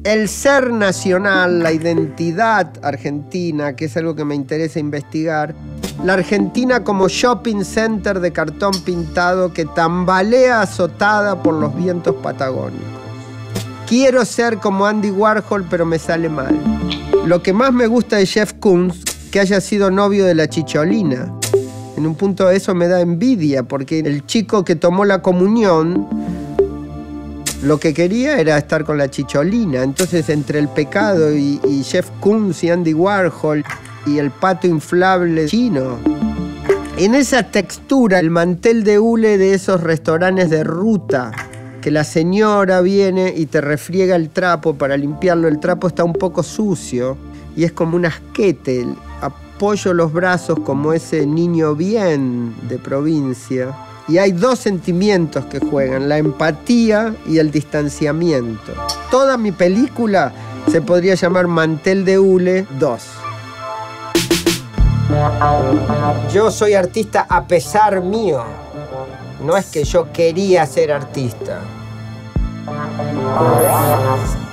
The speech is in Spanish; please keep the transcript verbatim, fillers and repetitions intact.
el ser nacional, la identidad argentina, que es algo que me interesa investigar. La Argentina como shopping center de cartón pintado que tambalea azotada por los vientos patagónicos. Quiero ser como Andy Warhol, pero me sale mal. Lo que más me gusta de Jeff Koons, que haya sido novio de la Chicholina. En un punto eso me da envidia, porque el chico que tomó la comunión lo que quería era estar con la Chicholina. Entonces, entre el pecado y, y Jeff Koons y Andy Warhol y el pato inflable chino, en esa textura, el mantel de hule de esos restaurantes de ruta, que la señora viene y te refriega el trapo para limpiarlo. El trapo está un poco sucio y es como un asquete. Apoyo los brazos como ese niño bien de provincia. Y hay dos sentimientos que juegan, la empatía y el distanciamiento. Toda mi película se podría llamar Mantel de Hule dos. Yo soy artista a pesar mío. No es que yo quería ser artista.